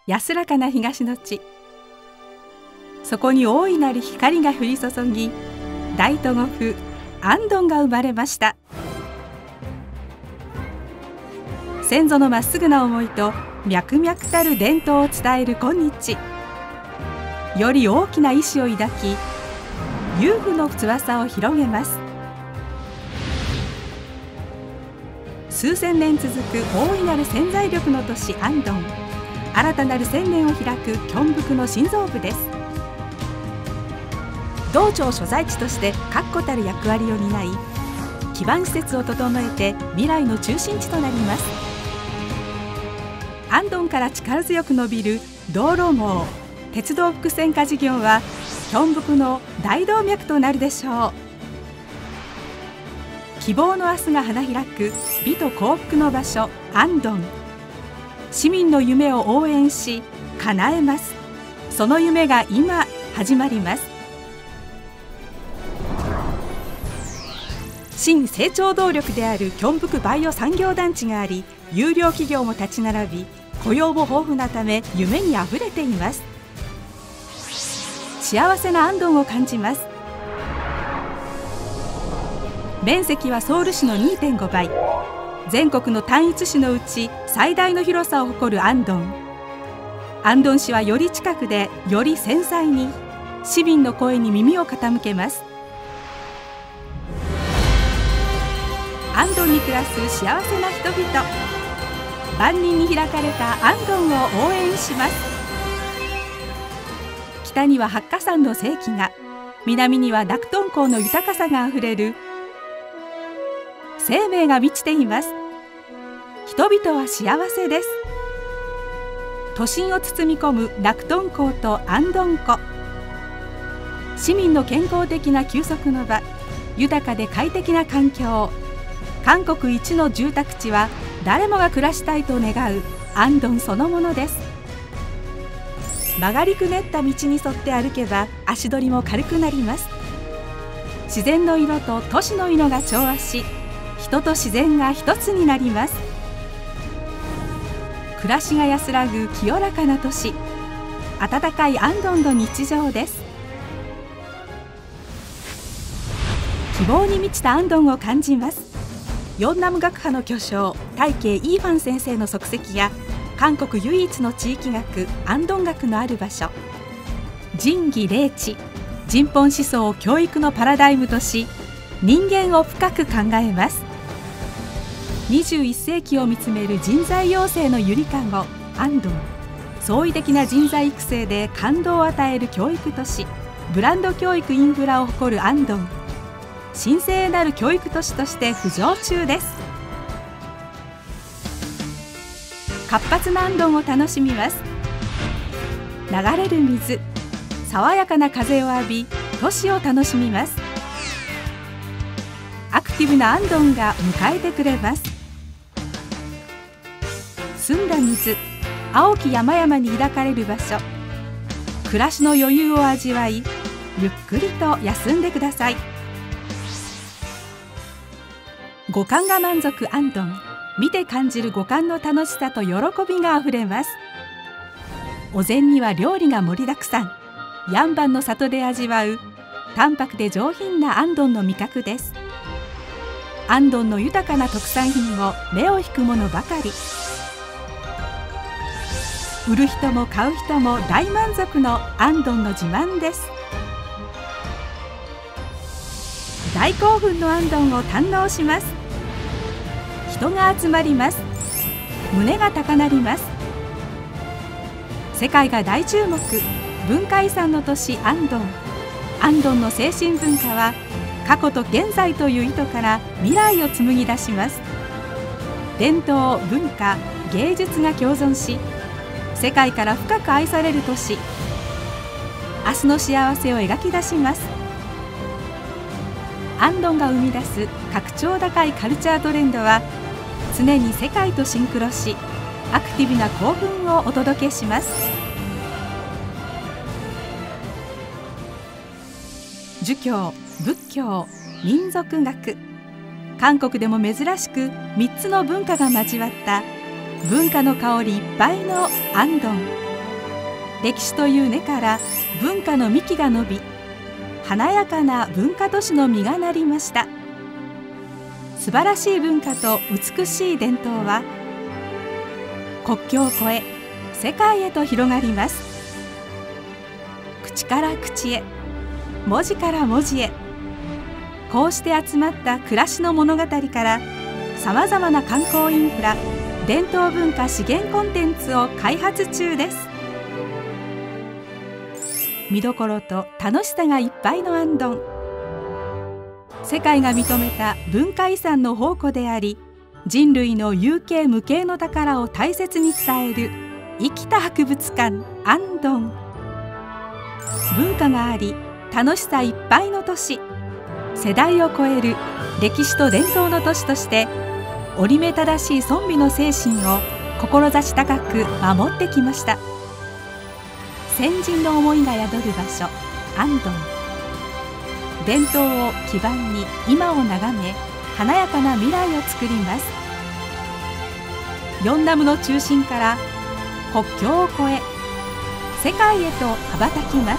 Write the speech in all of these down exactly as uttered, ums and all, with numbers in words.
安らかな東の地。そこに大いなる光が降り注ぎ、大都護府安東が生まれました。先祖のまっすぐな思いと脈々たる伝統を伝える今日、より大きな意志を抱き、裕福の翼を広げます。数千年続く大いなる潜在力の都市安東、新たなる千年を開く京北の心臓部です。道庁所在地として確固たる役割を担い、基盤施設を整えて未来の中心地となります。安東から力強く伸びる道路網、鉄道複線化事業は京北の大動脈となるでしょう。希望の明日が花開く美と幸福の場所安東、市民の夢を応援し叶えます。その夢が今始まります。新成長動力である京北バイオ産業団地があり、優良企業も立ち並び、雇用も豊富なため夢にあふれています。幸せな安東を感じます。面積はソウル市の にてんご 倍、全国の単一市のうち最大の広さを誇る安東。安東市はより近くでより繊細に市民の声に耳を傾けます。安東に暮らす幸せな人々、万人に開かれた安東を応援します。北には八甲山の世紀が、南には洛東港の豊かさがあふれる生命が満ちています。人々は幸せです。都心を包み込む洛東港と安東湖、市民の健康的な休息の場、豊かで快適な環境、韓国一の住宅地は誰もが暮らしたいと願う安東そのものです。曲がりくねった道に沿って歩けば足取りも軽くなります。自然の色と都市の色が調和し、人と自然が一つになります。暮らしが安らぐ清らかな都市、温かい安東の日常です。希望に満ちた安東を感じます。ヨンナム学派の巨匠大慶イーファン先生の足跡や、韓国唯一の地域学安東学のある場所、仁義礼智、人本思想を教育のパラダイムとし、人間を深く考えます。にじゅういっ世紀を見つめる人材養成のゆりかご安東、創意的な人材育成で感動を与える教育都市、ブランド教育インフラを誇る安東、神聖なる教育都市として浮上中です。活発な安東を楽しみます。流れる水、爽やかな風を浴び、都市を楽しみます。アクティブな安東が迎えてくれます。澄んだ水、青き山々に抱かれる場所、暮らしの余裕を味わい、ゆっくりと休んでください。五感が満足安東、見て感じる五感の楽しさと喜びがあふれます。お膳には料理が盛りだくさん、ヤンバンの里で味わう淡白で上品な安東の味覚です。安東の豊かな特産品を目を引くものばかり。売る人も買う人も大満足の安東の自慢です。大興奮の安東を堪能します。人が集まります。胸が高鳴ります。世界が大注目、文化遺産の都市安東。安東の精神文化は過去と現在という意図から未来を紡ぎ出します。伝統、文化、芸術が共存し、世界から深く愛される都市。明日の幸せを描き出します。安東が生み出す格調高いカルチャートレンドは常に世界とシンクロし、アクティブな興奮をお届けします。儒教、仏教、民族学、韓国でも珍しくみっつの文化が交わった文化の香りいっぱいの安東。 歴史という根から文化の幹が伸び、華やかな文化都市の実がなりました。素晴らしい文化と美しい伝統は国境を越え世界へと広がります。口から口へ、文字から文字へ、こうして集まった暮らしの物語からさまざまな観光インフラ、伝統文化資源コンテンツを開発中です。見どころと楽しさがいっぱいのアンドン、世界が認めた文化遺産の宝庫であり、人類の有形無形の宝を大切に伝える生きた博物館アンドン。文化があり楽しさいっぱいの都市、世代を超える歴史と伝統の都市として折り目正しい尊美の精神を志高く守ってきました。先人の思いが宿る場所アンドン、伝統を基盤に今を眺め華やかな未来を作ります。ヨンナムの中心から国境を越え世界へと羽ばたきます。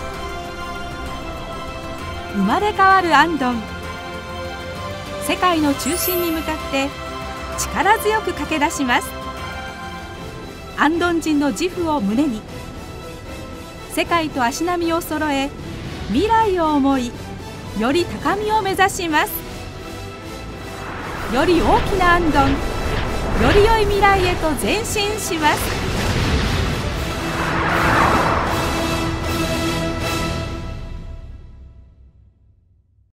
生まれ変わるアンドン、世界の中心に向かって力強く駆け出します。アンドン人の自負を胸に世界と足並みを揃え、未来を思いより高みを目指します。より大きなアンドン、より良い未来へと前進します。